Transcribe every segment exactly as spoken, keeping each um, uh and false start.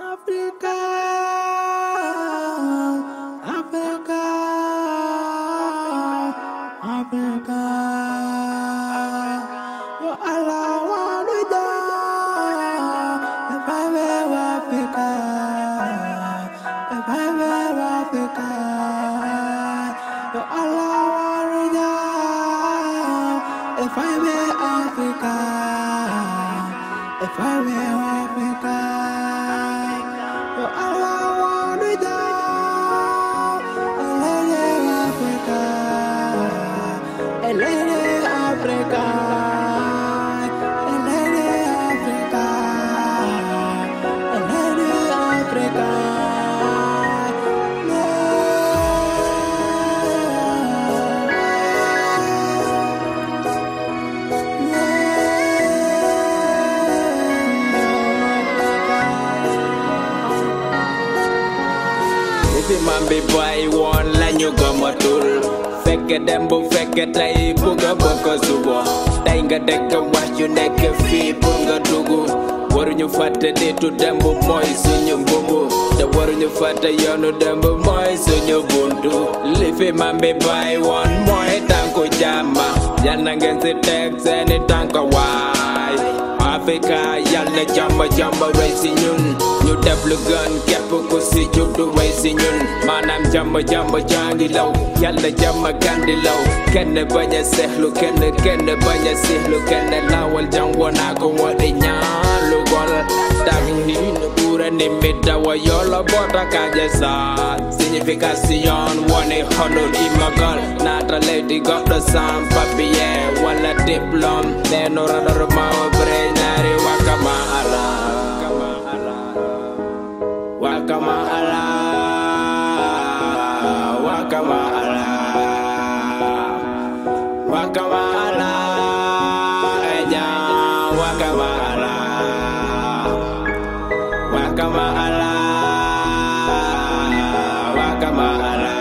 Africa, Africa, Africa. Yo Allah wanu ja, if I were Africa, if I were Africa. Yo Allah wanu ja, if I were Africa, if I were Africa. Yo Allah wanu ja, Elele Africa, Elele Africa, Elele Africa, Elele Africa. If you man be boy one line you go matul. Fekke dem bu fekke tay bu nga bëgg suba tay nga dekk wax yu nekk fii pour nga dugg waruñu fàtte nitu dem bu mooy suñu mbubu te waruñu fàtte yoonu dem bu mooy suñu buntu li fi man bi bàyyi woon mooy tànku jàmma yal na ngeen si teg seeni tànka waay Afrika yal na jàmba jàmba wey si ñun ñu def lu gën képp ku si juddu wey si ñun maanaam jàmba jàmba jàngi law yàlla jàmma kandi law kenn bañ a seexlu kenn kenn bañ a seexlu kenn lawal jàngoo naa ko wadi ñaalu gol tag hin buura ni mi dawa yolo bota kaje sa signification woni honor imagal nata lady got the sam papier wala diplôme neno radar mawa brainari wakama ala wakama ala wakama ala wakama ala eja wakama ala wakama ala wakama ala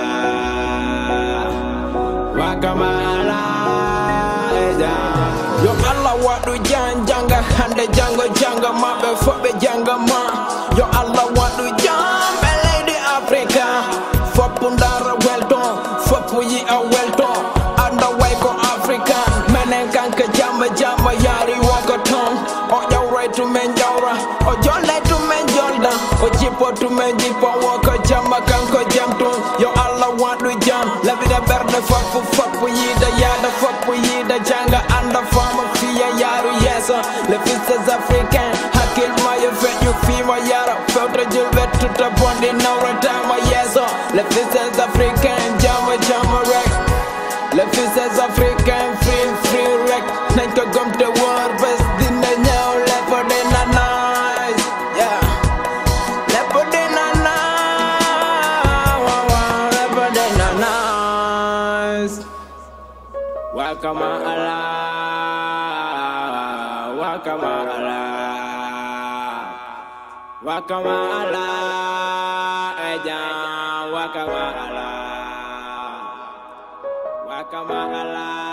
wakama ala eja yo Allah wadu jan janga hande jango janga mabe fobe janga ma yo Allah wadu jam lady Africa fopundara welton fopu yi a welton anda way ko African menen kanka jamba jamba yari wako ton o jawra to men jawra o jolle to men jolda o jipo to men jipo wako jamba kanko jamton yo Allah wadu jam la vida berde fopu fopu yi da yada fopu yi da janga anda fama fiya yaru yesa le fils africain hakil mayo fet you fima yara feuta julvet tuta bondi nawra tama yesa le fils africain jama jama rek le fils africain free free rek nañ ko gom te wor bes dina ñëw lepp dina nice yeah lepp dina nice lepp dina nice wakama ala wakama ala wakama ala eja wakama ala wakama ala